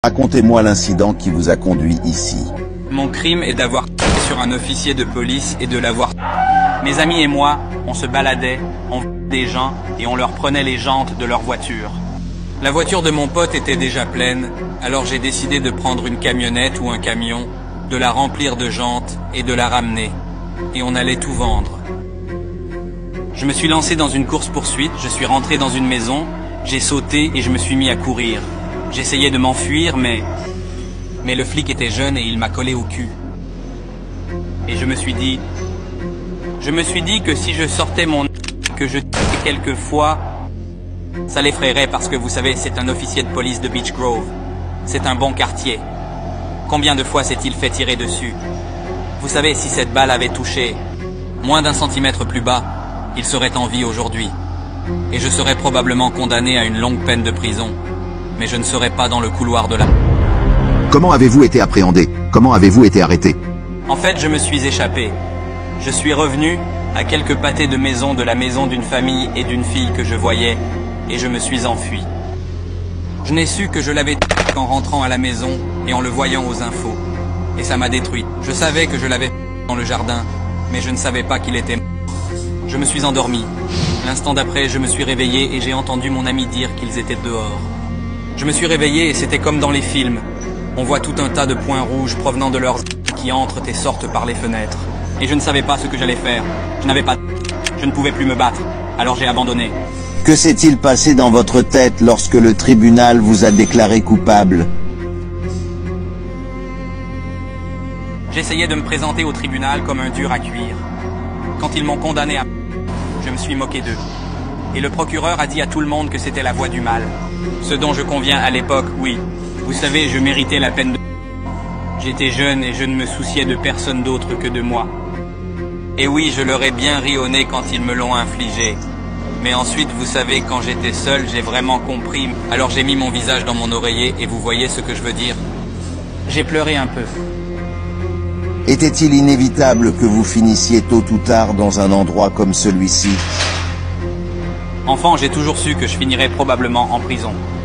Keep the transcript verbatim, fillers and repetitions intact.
Racontez-moi l'incident qui vous a conduit ici. Mon crime est d'avoir tiré sur un officier de police et de l'avoir... Mes amis et moi, on se baladait, on v***ait des gens et on leur prenait les jantes de leur voiture. La voiture de mon pote était déjà pleine, alors j'ai décidé de prendre une camionnette ou un camion, de la remplir de jantes et de la ramener. Et on allait tout vendre. Je me suis lancé dans une course-poursuite, je suis rentré dans une maison, j'ai sauté et je me suis mis à courir. J'essayais de m'enfuir, mais... Mais le flic était jeune et il m'a collé au cul. Et je me suis dit... Je me suis dit que si je sortais mon... que je tirais quelques fois... Ça l'effraierait parce que vous savez, c'est un officier de police de Beech Grove. C'est un bon quartier. Combien de fois s'est-il fait tirer dessus? Vous savez, si cette balle avait touché moins d'un centimètre plus bas, il serait en vie aujourd'hui. Et je serais probablement condamné à une longue peine de prison. Mais je ne serais pas dans le couloir de la... Comment avez-vous été appréhendé? Comment avez-vous été arrêté? En fait, je me suis échappé. Je suis revenu à quelques pâtés de maison de la maison d'une famille et d'une fille que je voyais, et je me suis enfui. Je n'ai su que je l'avais tué qu'en rentrant à la maison et en le voyant aux infos. Et ça m'a détruit. Je savais que je l'avais dans le jardin, mais je ne savais pas qu'il était mort. Je me suis endormi. L'instant d'après, je me suis réveillé et j'ai entendu mon ami dire qu'ils étaient dehors. Je me suis réveillé et c'était comme dans les films. On voit tout un tas de points rouges provenant de leurs qui entrent et sortent par les fenêtres. Et je ne savais pas ce que j'allais faire. Je n'avais pas... Je ne pouvais plus me battre. Alors j'ai abandonné. Que s'est-il passé dans votre tête lorsque le tribunal vous a déclaré coupable? J'essayais de me présenter au tribunal comme un dur à cuire. Quand ils m'ont condamné à... Je me suis moqué d'eux. Et le procureur a dit à tout le monde que c'était la voie du mal. Ce dont je conviens à l'époque, oui. Vous savez, je méritais la peine de... J'étais jeune et je ne me souciais de personne d'autre que de moi. Et oui, je leur ai bien ri au nez quand ils me l'ont infligé. Mais ensuite, vous savez, quand j'étais seul, j'ai vraiment compris. Alors j'ai mis mon visage dans mon oreiller et vous voyez ce que je veux dire. J'ai pleuré un peu. Était-il inévitable que vous finissiez tôt ou tard dans un endroit comme celui-ci? Enfant, j'ai toujours su que je finirais probablement en prison.